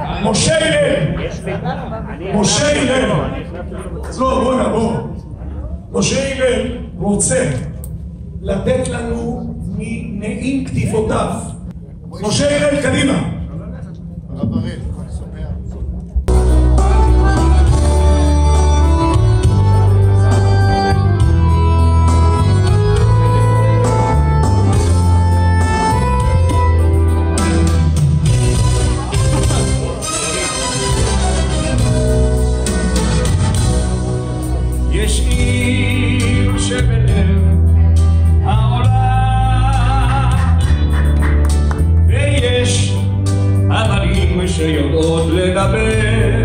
משה הלל. משה הלל. בוא. משה הלל רוצה לתת לנו מנעים כתיבותיו. משה הלל, קדימה. שיודעות לדבר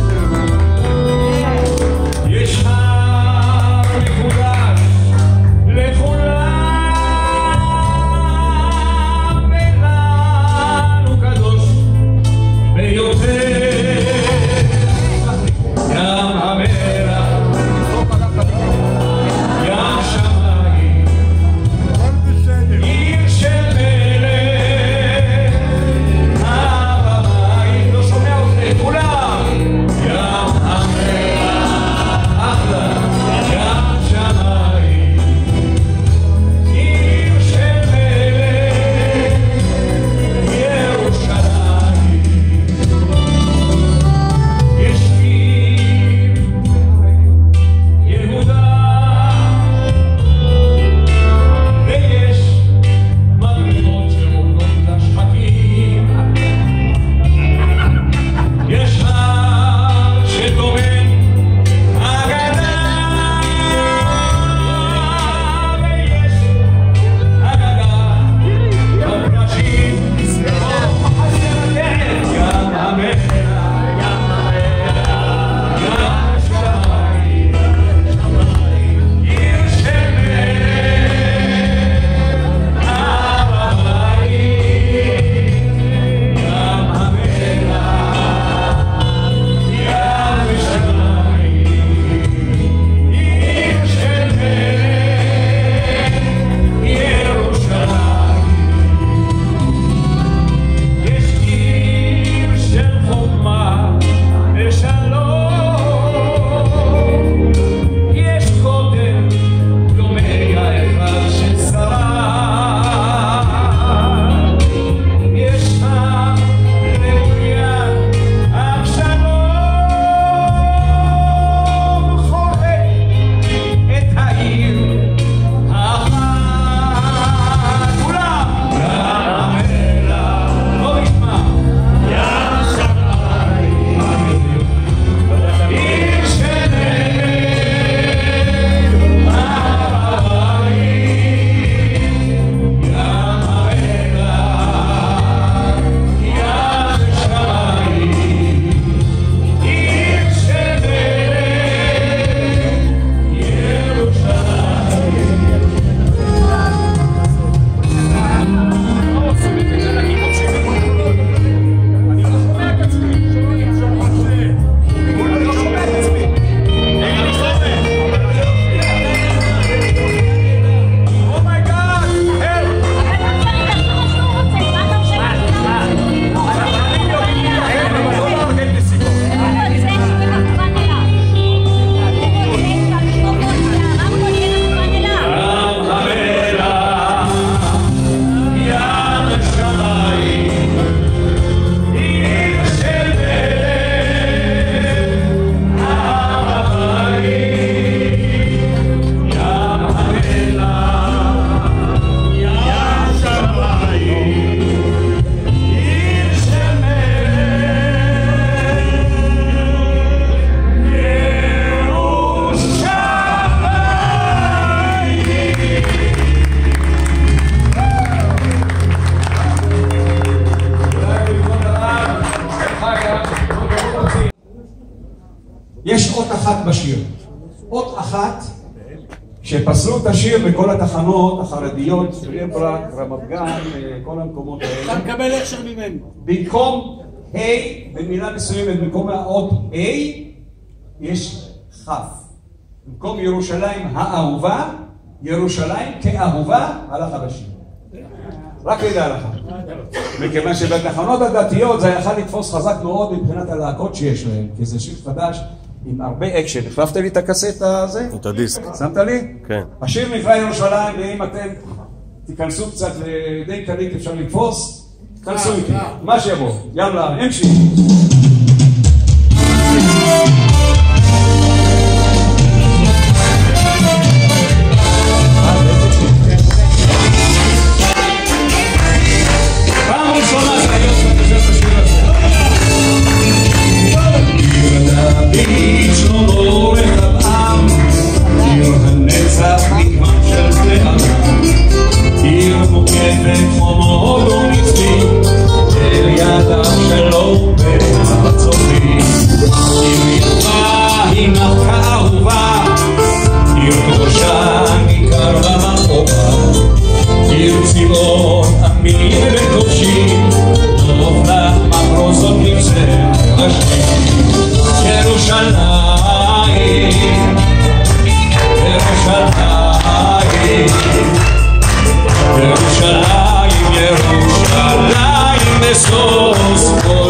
יש הר מקודש לכולם ולנו קדוש ביותר ים המלח ים שמיים עיר של יש אות אחת בשיר, אות אחת שפסלו את השיר בכל התחנות החרדיות, בני ברק, רמת גן, כל המקומות האלה. אתה מקבל הכשר ממני. במקום ה' במילה מסוימת, במקום האות ה' יש כ'. במקום ירושלים האהובה, ירושלים כאהובה, הלך על השיר. רק לידע לך. מכיוון שבתחנות הדתיות זה יכל לתפוס חזק מאוד מבחינת הלהקות שיש להם, כי זה שיר חדש עם הרבה אקשן. החלפת לי את הקסט הזה? את הדיסק. שמת לי? כן. השיר נקרא ירושלים, ואם אתם תיכנסו קצת די קליט אפשר לתפוס, תכנסו איתי, מה שיבוא. יאללה, המשך. Yerushalayim, Yerushalayim,